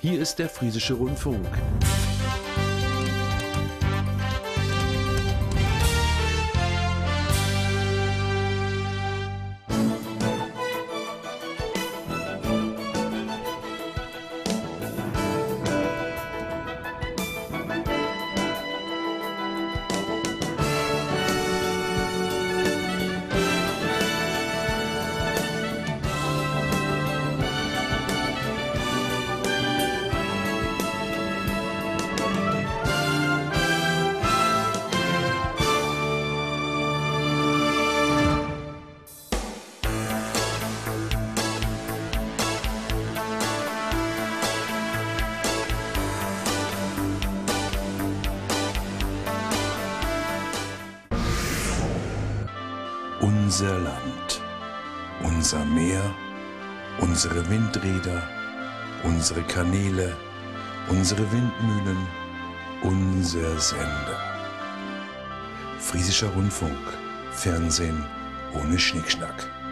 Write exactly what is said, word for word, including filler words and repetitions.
Hier ist der Friesische Rundfunk. Unser Land, unser Meer, unsere Windräder, unsere Kanäle, unsere Windmühlen, unser Sender. Friesischer Rundfunk, Fernsehen ohne Schnickschnack.